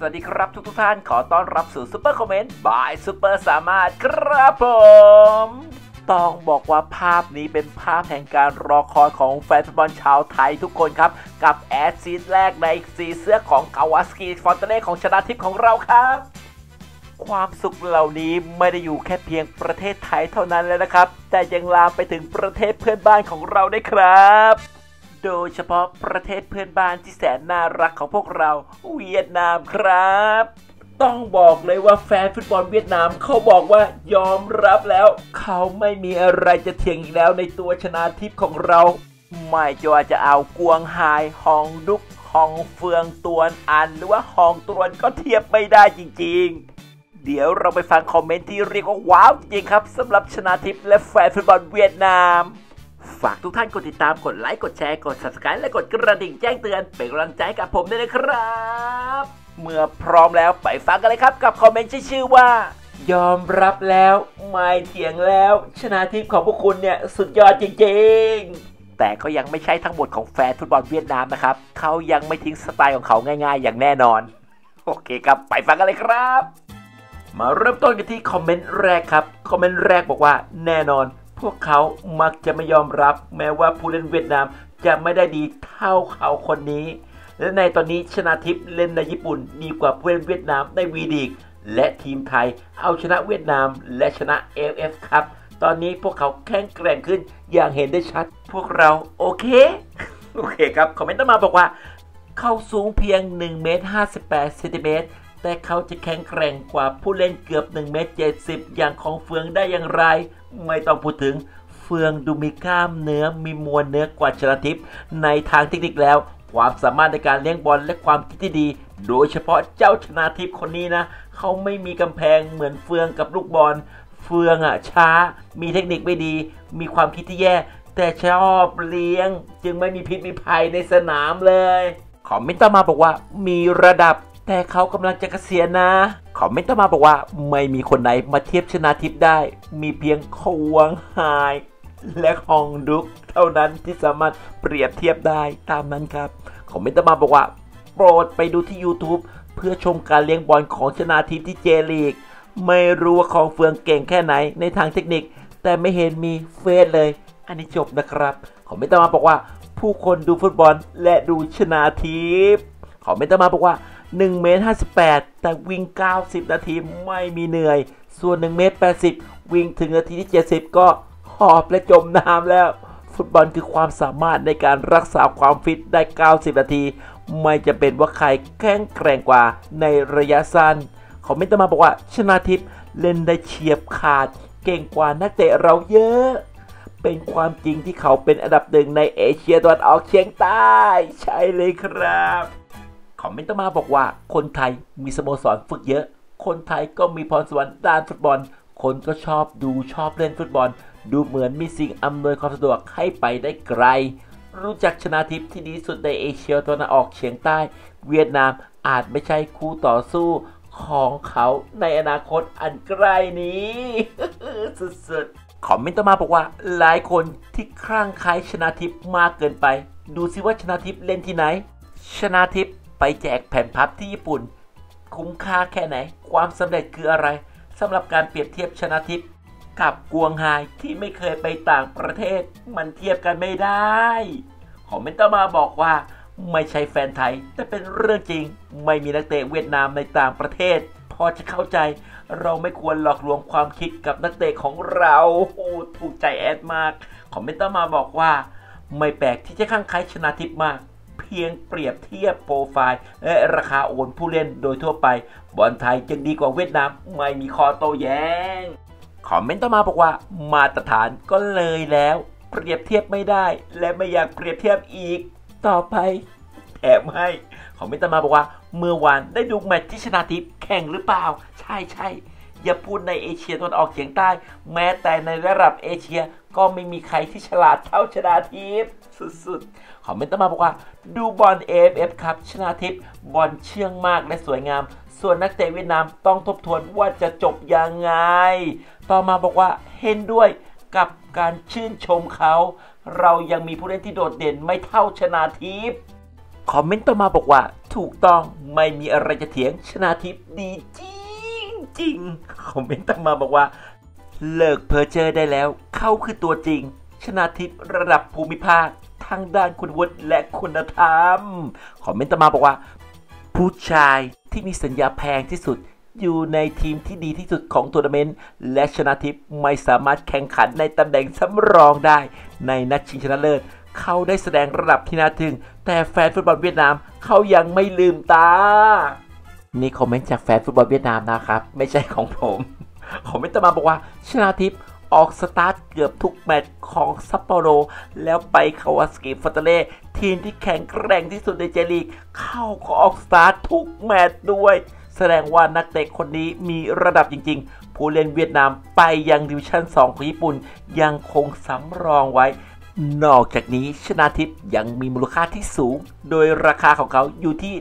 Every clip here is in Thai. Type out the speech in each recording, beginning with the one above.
วัสดีครับทุกท่านขอต้อนรับสู่ซุปเปอร์คอมเมนต์บายซุปเปอร์สามารถครับผมต้องบอกว่าภาพนี้เป็นภาพแห่งการรอคอยของแฟนฟุตบอลชาวไทยทุกคนครับกับแอดซีดแรกในสีเสื้อของคาวาสกิฟอนเตเน่ของชนาทิพย์ของเราครับความสุขเหล่านี้ไม่ได้อยู่แค่เพียงประเทศไทยเท่านั้นแล้วนะครับแต่ยังลามไปถึงประเทศเพื่อนบ้านของเราได้ครับโดยเฉพาะประเทศเพื่อนบ้านที่แสนน่ารักของพวกเราเวียดนามครับต้องบอกเลยว่าแฟนฟุตบอลเวียดนามเขาบอกว่ายอมรับแล้วเขาไม่มีอะไรจะเถียงอีกแล้วในตัวชนาทิพย์ของเราไม่ว่าจะเอากวงไฮฮองดุกฮองเฟืองตวนอันหรือว่าฮองตวนก็เทียบไม่ได้จริงๆเดี๋ยวเราไปฟังคอมเมนต์ที่เรียกว่าว้าวจริงครับสำหรับชนาทิพย์และแฟนฟุตบอลเวียดนามฝากทุกท่านกดติดตามกดไลค์กดแชร์กด Subscribe และกดกระดิ่งแจ้งเตือนเป็นกำลังใจกับผมด้วยนะครับเมื่อพร้อมแล้วไปฟังกันเลยครับกับคอมเมนต์ที่ชื่อว่ายอมรับแล้วไม่เถียงแล้วชนาทิพย์ของพวกคุณเนี่ยสุดยอดจริงๆแต่ก็ยังไม่ใช่ทั้งหมดของแฟนฟุตบอลเวียดนามนะครับเขายังไม่ทิ้งสไตล์ของเขาง่ายๆอย่างแน่นอนโอเคครับไปฟังกันเลยครับมาเริ่มต้นกันที่คอมเมนต์แรกครับคอมเมนต์แรกบอกว่าแน่นอนพวกเขามักจะไม่ยอมรับแม้ว่าผู้เล่นเวียดนามจะไม่ได้ดีเท่าเขาคนนี้และในตอนนี้ชนาทิพย์เล่นในญี่ปุ่นดีกว่าผู้เล่นเวียดนามในวีลีกและทีมไทยเอาชนะเวียดนามและชนะ AFF ครับตอนนี้พวกเขาแข็งแกร่งขึ้นอย่างเห็นได้ชัดพวกเราโอเคครับคอมเมนต์ต่อมาบอกว่าเขาสูงเพียง1เมตร58เซนติเมตรแต่เขาจะแข็งแกร่งกว่าผู้เล่นเกือบ1เมตร70อย่างของเฟืองได้อย่างไรไม่ต้องพูดถึงเฟืองดูมีกล้ามเนื้อมีมวลเนื้อกว่าชนาทิพย์ในทางเทคนิคแล้วความสามารถในการเลี้ยงบอลและความคิดที่ดีโดยเฉพาะเจ้าชนาทิพย์คนนี้นะเขาไม่มีกำแพงเหมือนเฟืองกับลูกบอลเฟืองช้ามีเทคนิคไม่ดีมีความคิดที่แย่แต่ชอบเลี้ยงจึงไม่มีพิษมีภัยในสนามเลยคอมเมนต์ต่อมาบอกว่ามีระดับแต่เขากำลังจะเกษียณนะคอมเมนต์ต่อมาบอกว่าไม่มีคนไหนมาเทียบชนาทิพย์ได้มีเพียงควงไฮและฮองดุกเท่านั้นที่สามารถเปรียบเทียบได้ตามนั้นครับคอมเมนต์ต่อมาบอกว่าโปรดไปดูที่ YouTube เพื่อชมการเลี้ยงบอลของชนาทิพย์ที่เจลีกไม่รู้ว่าของเฟืองเก่งแค่ไหนในทางเทคนิคแต่ไม่เห็นมีเฟซเลยอันนี้จบนะครับคอมเมนต์ต่อมาบอกว่าผู้คนดูฟุตบอลและดูชนาทิพย์คอมเมนต์ต่อมาบอกว่า1เมตร58แต่วิ่ง90นาทีไม่มีเหนื่อยส่วน1เมตร80วิ่งถึงนาทีที่70ก็หอบและจมน้ำแล้วฟุตบอลคือความสามารถในการรักษาความฟิตได้90นาทีไม่จำเป็นว่าใครแข็งแกร่งกว่าในระยะสั้นคอมเมนต์ต่อมาบอกว่าชนาทิพย์เล่นได้เฉียบขาดเก่งกว่านักเตะเราเยอะเป็นความจริงที่เขาเป็นอันดับหนึ่งในเอเชียตะวันออกเฉียงใต้ใช่เลยครับคอมเมนต์ต่อมาบอกว่าคนไทยมีสโมสรฝึกเยอะคนไทยก็มีพรสวรรค์ด้านฟุตบอลคนก็ชอบดูชอบเล่นฟุตบอลดูเหมือนมีสิ่งอำนวยความสะดวกให้ไปได้ไกลรู้จักชนาทิพย์ที่ดีสุดในเอเชียตะวันออกเฉียงใต้เวียดนามอาจไม่ใช่คู่ต่อสู้ของเขาในอนาคตอันใกล้นี้ สุดๆคอมเมนต์ต่อมาบอกว่าหลายคนที่คลั่งไคล้ชนาทิพย์มากเกินไปดูซิว่าชนาทิพย์เล่นที่ไหนชนาทิพย์ไปแจกแผ่นพับที่ญี่ปุ่นคุ้มค่าแค่ไหนความสำเร็จคืออะไรสำหรับการเปรียบเทียบชนาทิพย์กับกวงไฮที่ไม่เคยไปต่างประเทศมันเทียบกันไม่ได้คอมเมนต์ต่อมาบอกว่าไม่ใช่แฟนไทยแต่เป็นเรื่องจริงไม่มีนักเตะเวียดนามในต่างประเทศพอจะเข้าใจเราไม่ควรหลอกลวงความคิดกับนักเตะของเราถูกใจแอดมากคอมเมนต์ต่อมาบอกว่าไม่แปลกที่จะข้างใครชนาทิพย์มากเพียงเปรียบเทียบโปรไฟล์และราคาโอนผู้เล่นโดยทั่วไปบอลไทยจึงดีกว่าเวียดนามไม่มีข้อโต้แย้งคอมเมนต์ต่อมาบอกว่ามาตรฐานก็เลยแล้วเปรียบเทียบไม่ได้และไม่อยากเปรียบเทียบอีกต่อไปแถมให้คอมเมนต์ต่อมาบอกว่าเมื่อวานได้ดูแมตช์ที่ชนาทิพย์แข่งหรือเปล่าใช่อย่าพูดในเอเชียตะวันออกเฉียงใต้แม้แต่ในระดับเอเชียก็ไม่มีใครที่ฉลาดเท่าชนาทิพย์สุดๆคอมเมนต์ต่อมาบอกว่าดูบอล AFF ครับชนาทิพย์บอลเชื่องมากและสวยงามส่วนนักเตะเวียดนามต้องทบทวนว่าจะจบยังไงต่อมาบอกว่าเห็นด้วยกับการชื่นชมเขาเรายังมีผู้เล่นที่โดดเด่นไม่เท่าชนาทิพย์คอมเมนต์ต่อมาบอกว่าถูกต้องไม่มีอะไรจะเถียงชนาทิพย์ดีจริงคอมเมนต์ต่อมาบอกว่าเลิกเพ้อเจ้อได้แล้วเขาคือตัวจริงชนาทิพย์ระดับภูมิภาคทั้งด้านคุณวุฒิและคุณธรรมคอมเมนต์ต่อมาบอกว่าผู้ชายที่มีสัญญาแพงที่สุดอยู่ในทีมที่ดีที่สุดของทัวร์นาเมนต์และชนาทิพย์ไม่สามารถแข่งขันในตำแหน่งสำรองได้ในนัดชิงชนะเลิศเขาได้แสดงระดับที่น่าทึ่งแต่แฟนฟุตบอลเวียดนามเขายังไม่ลืมตานี่คอมเมนต์จากแฟนฟุตบอลเวียดนามนะครับไม่ใช่ของผมคอมเมนต์ต่อมาบอกว่าชนาทิพย์ออกสตาร์ทเกือบทุกแมตช์ของซัปโปโรแล้วไปคาวาสกิฟอร์ตาเล่ทีมที่แข็งแกร่งที่สุดในเจลีกเข้าก็ออกสตาร์ททุกแมตช์ด้วยแสดงว่านักเตะคนนี้มีระดับจริงๆผู้เล่นเวียดนามไปยังดิวิชั่น2ของญี่ปุ่นยังคงสำรองไว้นอกจากนี้ชนาทิพย์ยังมีมูลค่าที่สูงโดยราคาของเขาอยู่ที่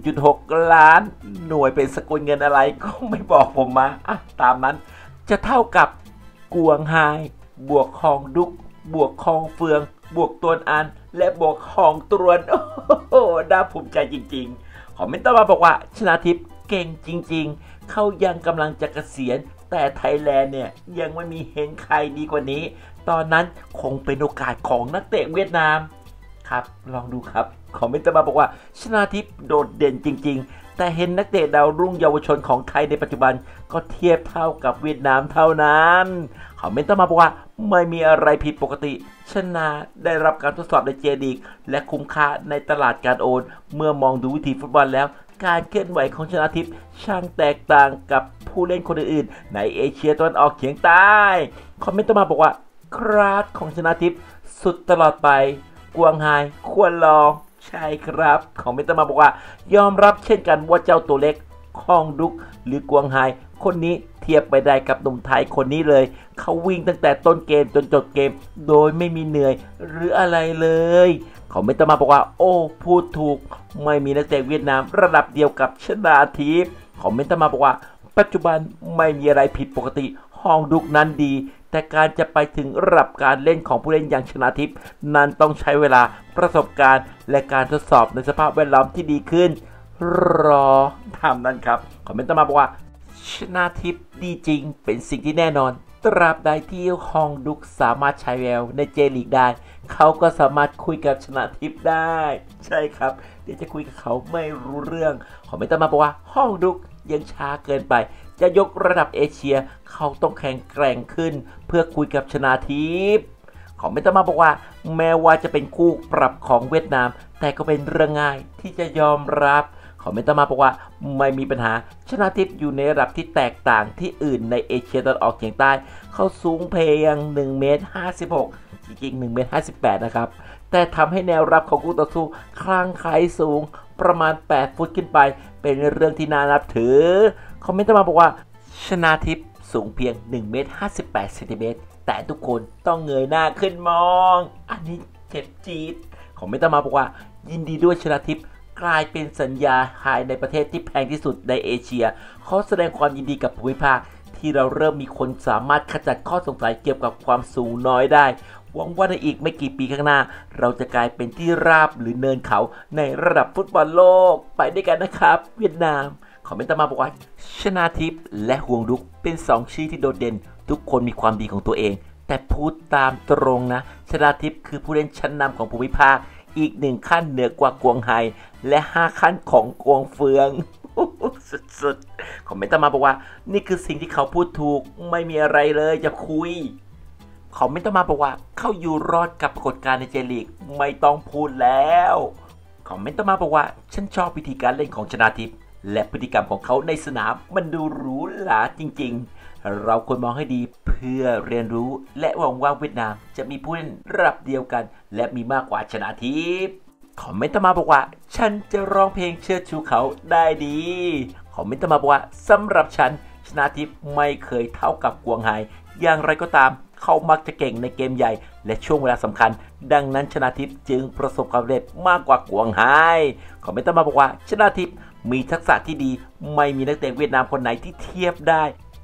1.6 ล้านหน่วยเป็นสกุลเงินอะไรก็ไม่บอกผมมาตามนั้นจะเท่ากับกวงไฮบวกคองดุกบวกคองเฟืองบวกตวนอันและบวกคองตรวนโอ้โหน่าภูมิใจจริงๆคอมเมนต์ต่อมาบอกว่าชนาทิพย์เก่งจริงๆเขายังกำลังจะเกษียณแต่ไทยแลนด์เนี่ยยังไม่มีเห็นใครดีกว่านี้ตอนนั้นคงเป็นโอกาสของนักเตะเวียดนามครับลองดูครับคอมเมนต์มาบอกว่าชนาทิพย์โดดเด่นจริงๆแต่เห็นนักเตะดาวรุ่งเยาวชนของไทยในปัจจุบันก็เทียบเท่ากับเวียดนามเท่านั้นคอมเมนต์มาบอกว่าไม่มีอะไรผิดปกติชนาได้รับการทดสอบในเจลีกและคุ้มค่าในตลาดการโอนเมื่อมองดูวิธีฟุตบอลแล้วการเคลื่อนไหวของชนาทิพย์ช่างแตกต่างกับผู้เล่นคนอื่นๆในเอเชียตะวันออกเฉียงใต้คอมเมนต์มาบอกว่าคราสของชนาทิพย์สุดตลอดไปกวงไฮควรลองใช่ครับคอมเมนต์มาบอกว่ายอมรับเช่นกันว่าเจ้าตัวเล็กคองดุกหรือกวงไฮคนนี้เทียบไปได้กับหนุ่มไทยคนนี้เลยเขาวิ่งตั้งแต่ต้นเกมจนจบเกมโดยไม่มีเหนื่อยหรืออะไรเลยเขาไม่ต้องมาบอกว่าโอ้พูดถูกไม่มีนักเตะเวียดนามระดับเดียวกับชนาทิพย์เขาไม่ต้องมาบอกว่าปัจจุบันไม่มีอะไรผิดปกติฮองดุกนั้นดีแต่การจะไปถึงระดับการเล่นของผู้เล่นอย่างชนาทิพย์นั้นต้องใช้เวลาประสบการณ์และการทดสอบในสภาพแวดล้อมที่ดีขึ้นรอทำนั้นครับคอมเมนต์ต่อมาบอกว่าชนาทิพย์ดีจริงเป็นสิ่งที่แน่นอนตราบใดที่ฮองดุกสามารถใช้แววในเจลีกได้เขาก็สามารถคุยกับชนาทิพย์ได้ใช่ครับเดี๋ยวจะคุยกับเขาไม่รู้เรื่องคอมเมนต์ต่อมาบอกว่าฮองดุกยังช้าเกินไปจะยกระดับเอเชียเขาต้องแข็งแกร่งขึ้นเพื่อคุยกับชนาทิพย์คอมเมนต์ต่อมาบอกว่าแม้ว่าจะเป็นคู่ปรับของเวียดนามแต่ก็เป็นเรื่องง่ายที่จะยอมรับคอมเมนต์ต่อมาบอกว่าไม่มีปัญหาชนาทิพย์อยู่ในระดับที่แตกต่างที่อื่นในเอเชียตะวันออกเฉียงใต้เขาสูงเพียง1.56 เมตรจริงๆ1.58 เมตรนะครับแต่ทำให้แนวรับของคู่ต่อสู้คลั่งไคล้สูงประมาณ8 ฟุตขึ้นไปเป็นเรื่องที่น่านับถือคอมเมนต์ต่อมาบอกว่าชนาทิพย์สูงเพียง1.58 เมตรแต่ทุกคนต้องเงยหน้าขึ้นมองอันนี้เจ็บจี๊ดคอมเมนต์ต่อมาบอกว่ายินดีด้วยชนาทิพย์กลายเป็นสัญญาขายในประเทศที่แพงที่สุดในเอเชียเขาแสดงความยินดีกับภูมิภาคที่เราเริ่มมีคนสามารถขจัดข้อสงสัยเกี่ยวกับความสูงน้อยได้หวังว่าในอีกไม่กี่ปีข้างหน้าเราจะกลายเป็นที่ราบหรือเนินเขาในระดับฟุตบอลโลกไปด้วยกันนะครับเวียดนามคอมเมนต์ต่อมาบอกว่าชนาทิพย์และฮวงดุกเป็น2ชื่อที่โดดเด่นทุกคนมีความดีของตัวเองแต่พูดตามตรงนะชนาทิพย์คือผู้เล่นชั้นนำของภูมิภาคอีก1ขั้นเหนือกว่ากวงไฮและ5ขั้นของกวงเฟืองสุดๆคอมเมนต์ต่อมาบอกว่านี่คือสิ่งที่เขาพูดถูกไม่มีอะไรเลยจะคุยคอมเมนต์ต่อมาบอกว่าเขาอยู่รอดกับปรากฏการณ์ในเจลีกไม่ต้องพูดแล้วคอมเมนต์ต่อมาบอกว่าฉันชอบวิธีการเล่นของชนาทิพย์และพฤติกรรมของเขาในสนามมันดูหรูหราจริงๆเราควรมองให้ดีเพื่อเรียนรู้และหวังว่าเวียดนามจะมีผู้เล่นระดับเดียวกันและมีมากกว่าชนาทิพย์คอมเมนต์ต่อมาบอกว่าฉันจะร้องเพลงเชิดชูเขาได้ดีคอมเมนต์ต่อมาบอกว่าสำหรับฉันชนาทิพย์ไม่เคยเท่ากับกวงไฮอย่างไรก็ตามเขามักจะเก่งในเกมใหญ่และช่วงเวลาสำคัญดังนั้นชนาทิพย์จึงประสบความสำเร็จมากกว่ากวงไฮคอมเมนต์ต่อมาบอกว่าชนาทิพย์มีทักษะที่ดีไม่มีนักเตะเวียดนามคนไหนที่เทียบได้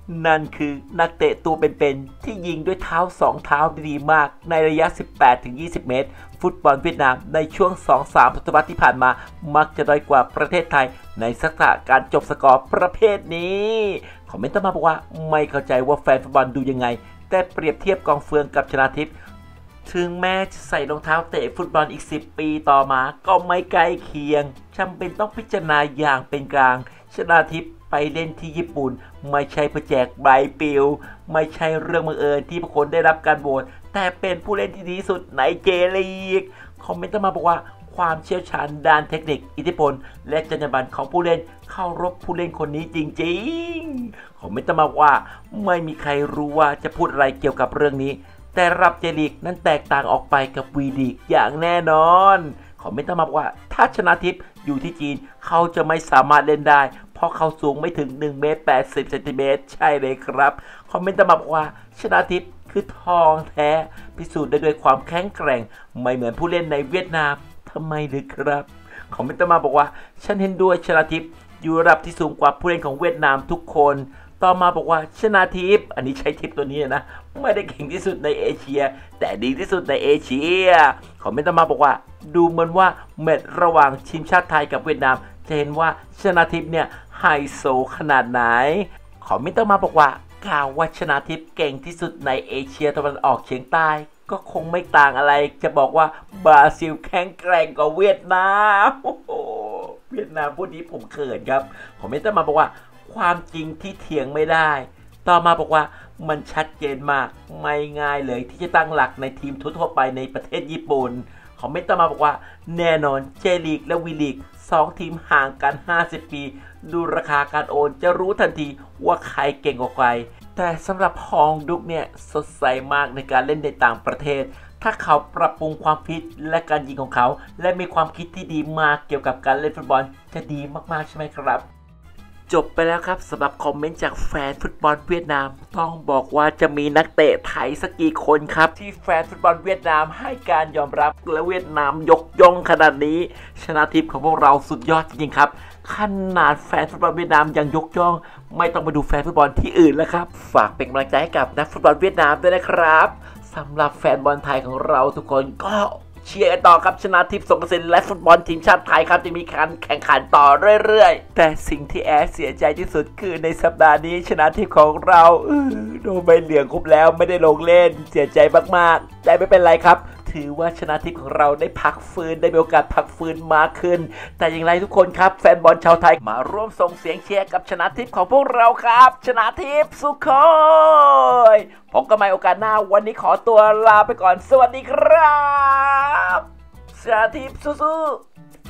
นั่นคือนักเตะตัวเป็นๆที่ยิงด้วยเท้า2เท้าดีมากในระยะ 18-20 เมตรฟุตบอลเวียดนามในช่วง 2-3 ทศวรรษที่ผ่านมามักจะด้อยกว่าประเทศไทยในทักษะการจบสกอร์ประเภทนี้คอมเมนต์มาบอกว่าไม่เข้าใจว่าแฟนฟุตบอลดูยังไงแต่เปรียบเทียบกองเฟืองกับชนาทิพย์ถึงแม้จะใส่รองเท้าเตะฟุตบอลอีก10 ปีต่อมาก็ไม่ใกล้เคียงจำเป็นต้องพิจารณาอย่างเป็นกลางชนาทิพย์ไปเล่นที่ญี่ปุ่นไม่ใช่เพื่อแจกใบปลิวไม่ใช่เรื่องบังเอิญที่ผู้คนได้รับการโหวตแต่เป็นผู้เล่นที่ดีสุดในเจลีกคอมเมนต์มาบอกว่าความเชี่ยวชาญด้านเทคนิคอิทธิพลและจรรยาบรรณของผู้เล่นเข้ารบผู้เล่นคนนี้จริงๆคอมเมนต์มาว่าไม่มีใครรู้ว่าจะพูดอะไรเกี่ยวกับเรื่องนี้แต่รับเจลีกนั้นแตกต่างออกไปกับวีลีกอย่างแน่นอนคอมเมนต์มาบอกว่าถ้าชนาทิพย์อยู่ที่จีนเขาจะไม่สามารถเล่นได้เพราะเขาสูงไม่ถึง1 เมตร 80 เซนติเมตรใช่เลยครับคอมเมนต์มาบอกว่าชนาทิพย์คือทองแท้พิสูจน์ได้ด้วยความแข็งแกร่งไม่เหมือนผู้เล่นในเวียดนามทำไมหรือครับคอมเมนต์มาบอกว่าฉันเห็นด้วยชนาทิพย์อยู่ระดับที่สูงกว่าผู้เล่นของเวียดนามทุกคนต่อมาบอกว่าชนาทิพย์อันนี้ใช้ทิพย์ตัวนี้นะไม่ได้เก่งที่สุดในเอเชียแต่ดีที่สุดในเอเชียคอมเมนต์มาบอกว่าดูเหมือนว่าแมตช์ระหว่างทีมชาติไทยกับเวียดนามจะเห็นว่าชนาทิพย์เนี่ยไฮโซขนาดไหนคอมเมนต์มาบอกว่ากล่าวว่าชนาทิพย์เก่งที่สุดในเอเชียตะวันออกเฉียงใต้ก็คงไม่ต่างอะไรจะบอกว่าบราซิลแข็งแกร่งกว่าเวียดนามเวียดนามพูดนี้ผมเขินครับคอมเมนต์มาบอกว่าความจริงที่เถียงไม่ได้ต่อมาบอกว่ามันชัดเจนมากไม่ง่ายเลยที่จะตั้งหลักในทีมทั่วไปในประเทศญี่ปุ่นคอมเมนต์มาบอกว่าแน่นอนเจลีกและวีลีก2 ทีมห่างกัน50 ปีดูราคาการโอนจะรู้ทันทีว่าใครเก่งกว่าใครแต่สำหรับฮองดุกเนี่ยสดใสมากในการเล่นในต่างประเทศถ้าเขาปรับปรุงความคิดและการยิงของเขาและมีความคิดที่ดีมากเกี่ยวกับการเล่นฟุตบอลจะดีมากๆใช่ไหมครับจบไปแล้วครับสำหรับคอมเมนต์จากแฟนฟุตบอลเวียดนามต้องบอกว่าจะมีนักเตะไทยสักกี่คนครับที่แฟนฟุตบอลเวียดนามให้การยอมรับและเวียดนามยกย่องขนาดนี้ชนะทิพย์ของพวกเราสุดยอดจริงๆครับขนาดแฟนฟุตบอลเวียดนามยังยกย่องไม่ต้องไปดูแฟนฟุตบอลที่อื่นแล้วครับฝากเป็นกำลังใจให้กับนักฟุตบอลเวียดนามด้วยนะครับสำหรับแฟนบอลไทยของเราทุกคนก็เชียร์กันต่อครับชนาทิพย์ สงกระสินและฟุตบอลทีมชาติไทยครับจะมีการแข่งขันต่อเรื่อยๆแต่สิ่งที่แอดเสียใจที่สุดคือในสัปดาห์นี้ชนาทิพย์ของเราโดนใบเหลืองครบแล้วไม่ได้ลงเล่นเสียใจมากๆแต่ไม่เป็นไรครับถือว่าชนาทิพย์ของเราได้พักฟื้นได้มีโอกาสพักฟื้นมากขึ้นแต่อย่างไรทุกคนครับแฟนบอลชาวไทยมาร่วมส่งเสียงเชียร์กับชนาทิพย์ของพวกเราครับชนาทิพย์สุโขยผมก็ไม่โอกาสหน้าวันนี้ขอตัวลาไปก่อนสวัสดีครับชนาทิพย์สู้ๆ